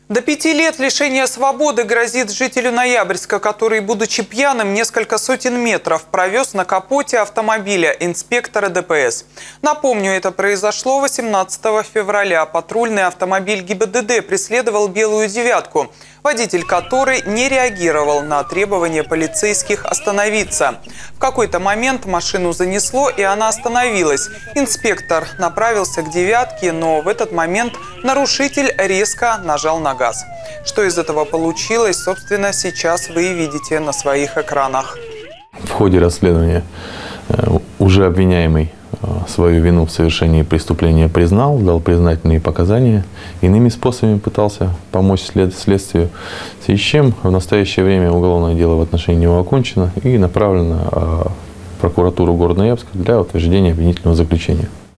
До 5 лет лишения свободы грозит жителю Ноябрьска, который, будучи пьяным, несколько сотен метров провез на капоте автомобиля инспектора ДПС. Напомню, это произошло 18 февраля. Патрульный автомобиль ГИБДД преследовал белую «девятку», водитель которой не реагировал на требования полицейских остановиться. В какой-то момент машину занесло, и она остановилась. Инспектор направился к «девятке», но в этот момент нарушитель резко нажал на газ. Что из этого получилось, собственно, сейчас вы видите на своих экранах. В ходе расследования уже обвиняемый свою вину в совершении преступления признал, дал признательные показания, иными способами пытался помочь следствию, в связи с чем в настоящее время уголовное дело в отношении него окончено и направлено в прокуратуру города Ноябрьска для утверждения обвинительного заключения.